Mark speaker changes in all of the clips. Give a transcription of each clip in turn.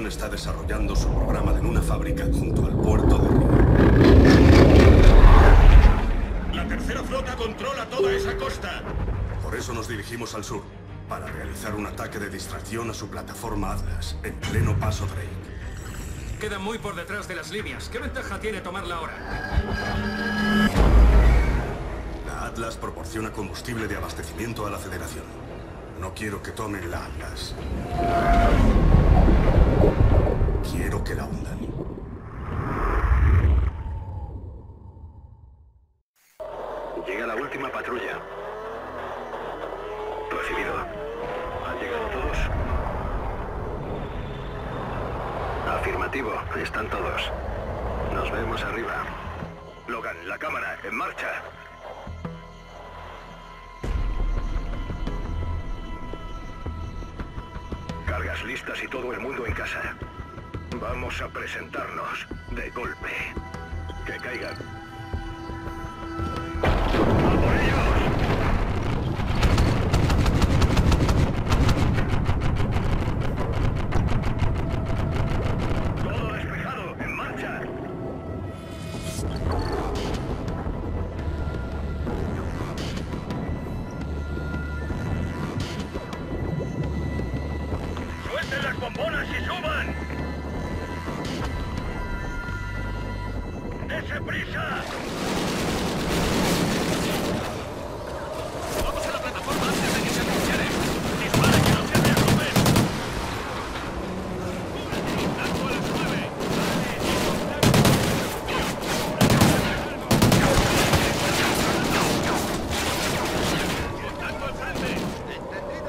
Speaker 1: Federación está desarrollando su programa de luna fábrica junto al puerto de Río.
Speaker 2: La tercera flota controla toda esa costa.
Speaker 1: Por eso nos dirigimos al sur, para realizar un ataque de distracción a su plataforma Atlas, en pleno paso Drake.
Speaker 3: Queda muy por detrás de las líneas. ¿Qué ventaja tiene tomarla ahora?
Speaker 1: La Atlas proporciona combustible de abastecimiento a la Federación. No quiero que tomen la Atlas. Quiero que la hundan.
Speaker 4: Llega la última patrulla. Recibido. ¿Han llegado todos? Afirmativo, están todos. Nos vemos arriba. Logan, la cámara, en marcha. Cargas listas y todo el mundo en casa. Vamos a presentarnos de golpe. Que caigan. ¡A por ellos! Todo despejado, en marcha. ¡Suelten las bombonas y suban! ¡Dese prisa!
Speaker 3: ¡Vamos a la plataforma antes de que se anunciaren! ¡Dispara que no se derrumben! ¡Tanto el 9! ¡Tanto al frente! ¡Entendido!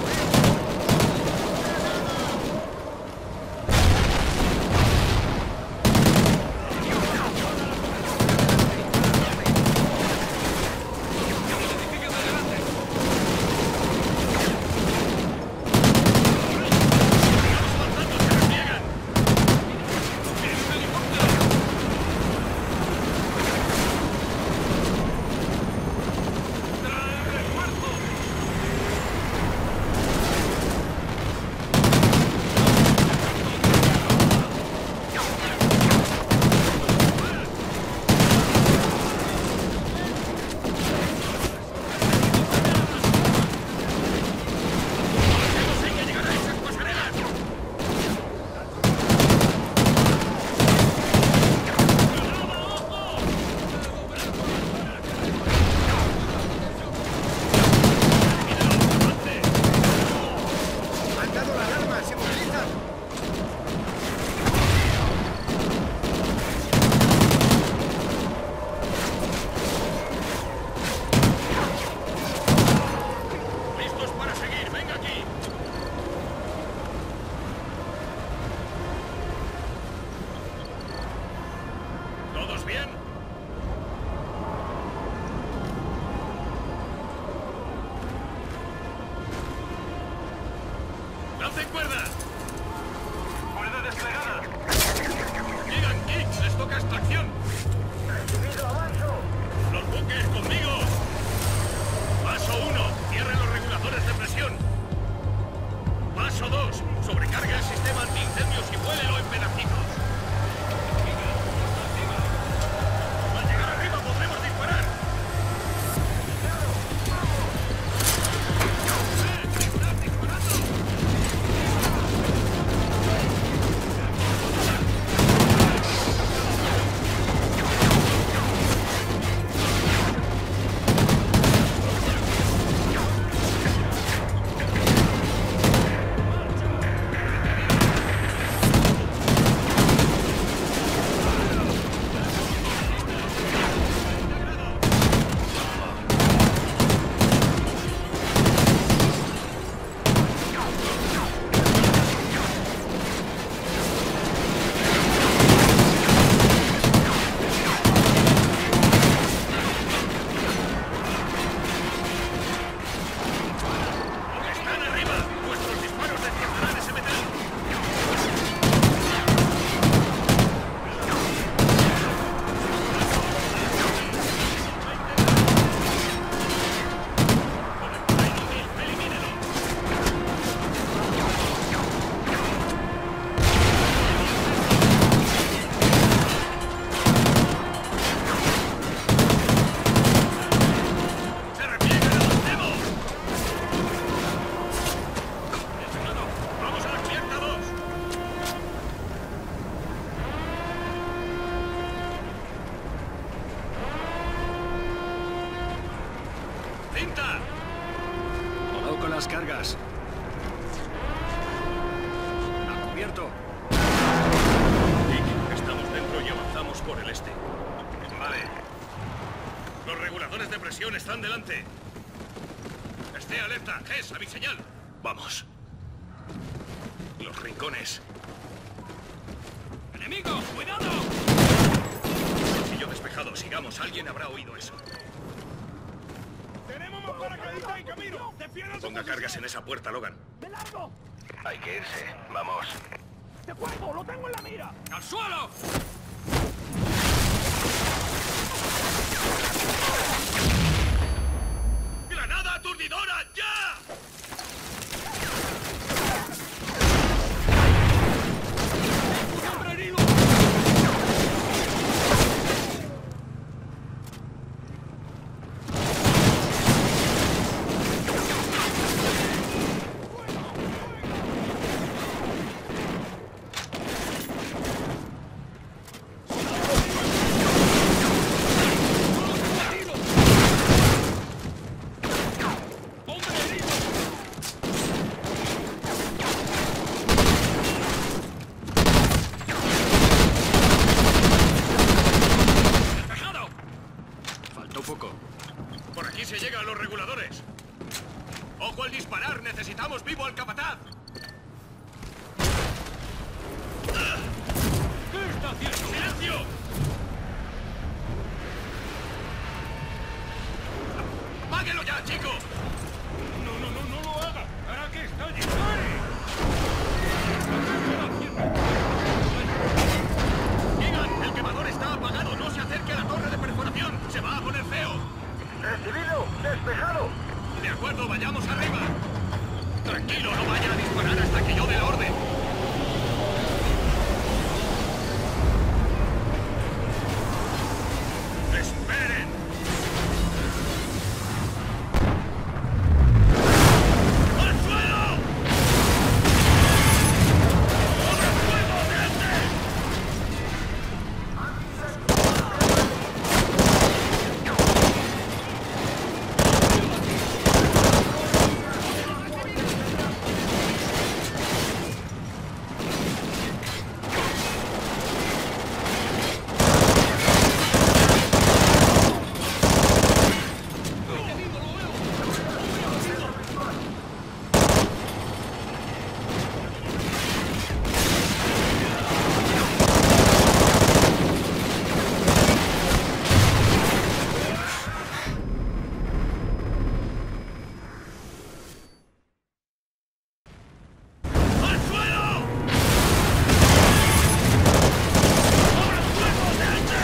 Speaker 3: ¡Lancen cuerda! ¡Cuerda desplegada! ¡Llegan, Kicks! ¡Les toca extracción!
Speaker 4: ¡Recibido, avanzo!
Speaker 2: ¡Los buques, conmigo! Paso 1. Cierren los reguladores de presión. Paso 2. Sobrecarga el sistema antiincendios y vuélelo en pedacitos. Al llegar arriba podremos disparar. ¡Estás disparando!
Speaker 4: cargas. A cubierto.
Speaker 2: Dick, estamos dentro y avanzamos por el este.
Speaker 4: Vale.
Speaker 2: Los reguladores de presión están delante. Esté alerta. Hess, a mi señal. Vamos. Los rincones.
Speaker 3: ¡Enemigo! ¡Cuidado!
Speaker 2: Pasillo despejado. Sigamos. Alguien habrá oído eso.
Speaker 3: ¡Tenemos más paracaidistas en camino! ¡Defiendan su
Speaker 2: Ponga cargas en esa puerta, Logan.
Speaker 3: ¡De largo!
Speaker 4: Hay que irse. Vamos.
Speaker 3: ¡De fuego! ¡Lo tengo en la mira! ¡Al suelo!
Speaker 2: ¡Granada aturdidora! ¡Ya!
Speaker 3: ¡Hombre herido!
Speaker 2: Por aquí se llega a los reguladores. ¡Ojo al disparar! ¡Necesitamos vivo al capataz!
Speaker 3: ¿Qué está haciendo?
Speaker 2: ¡Silencio! ¡Apáguelo ya, chico!
Speaker 3: No lo haga. ¿Para qué está dispare?
Speaker 2: Digan, el quemador está apagado. No se acerque a la torre de perforación. Se va a poner feo.
Speaker 4: ¡Recibido! ¡Despejado!
Speaker 2: De acuerdo, vayamos arriba. Tranquilo, no vaya a disparar hasta que yo dé la orden. ¡Esperen! ¡Al suelo! ¡Corre fuego, gente! ¡Al suelo! ¡Corre fuego, gente!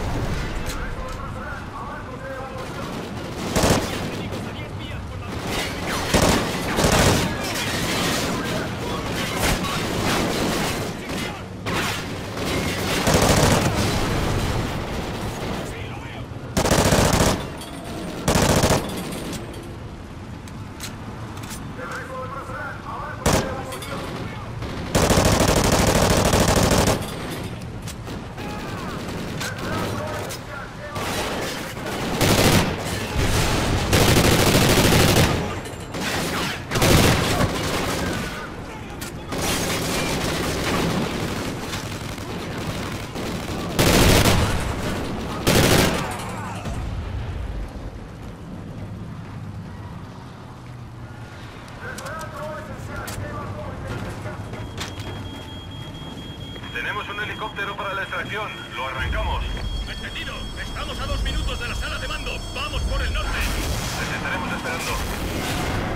Speaker 3: Tenemos un helicóptero para la extracción. Lo arrancamos.
Speaker 2: Entendido. Estamos a 2 minutos de la sala de mando. Vamos por el norte.
Speaker 3: Les estaremos esperando.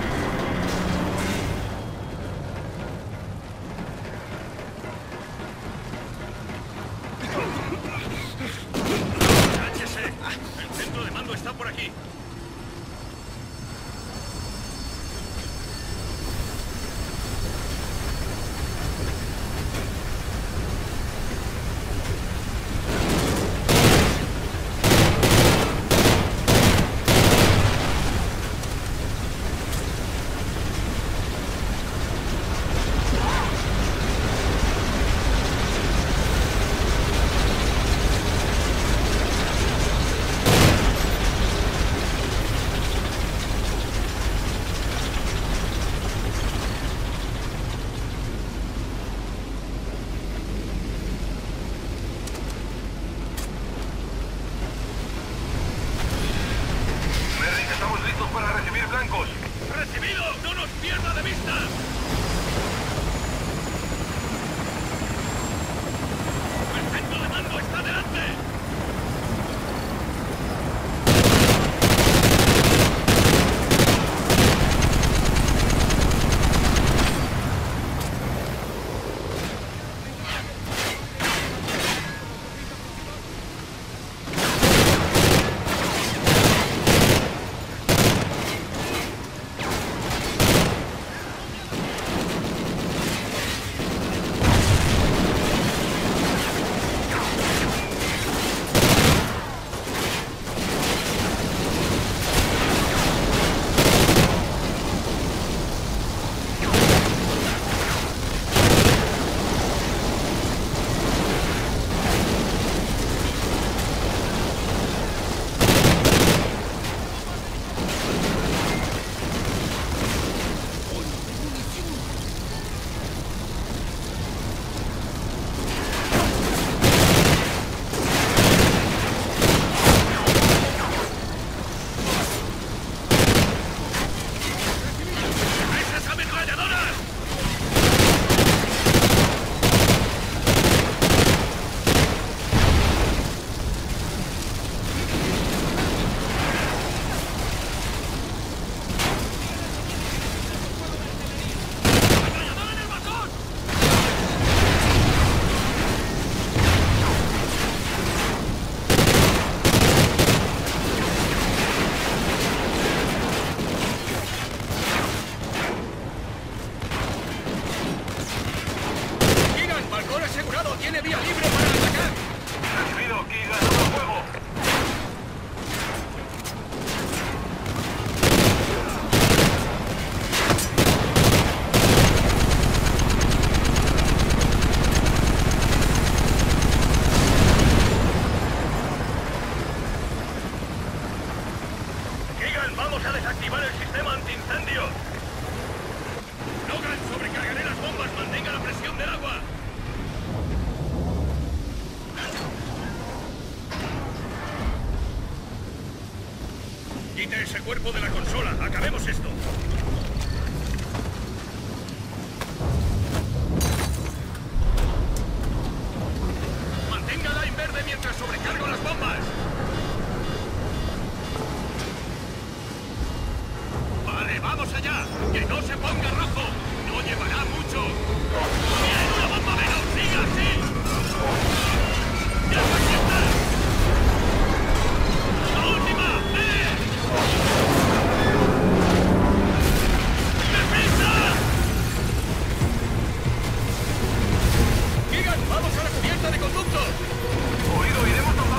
Speaker 2: ¡Cállese! El centro de mando está por aquí. asegurado. Tiene vía libre para atacar.
Speaker 3: Recibido, Keegan, abro fuego.
Speaker 2: Keegan, vamos a desactivar el sistema antiincendios. Logan, sobrecargaré las bombas. Mantenga la presión del agua. Quite ese cuerpo de la consola. Acabemos esto. Manténgala en verde mientras sobrecargo las bombas. Vale, vamos allá. Que no se ponga rojo. No llevará mucho. ¡Bien! ¡Una bomba menos! ¡Siga así! ¡Ya aquí está! ¡La última! ¡Deprisa! Keegan, vamos a la cubierta de conductos.
Speaker 3: Oído, iremos a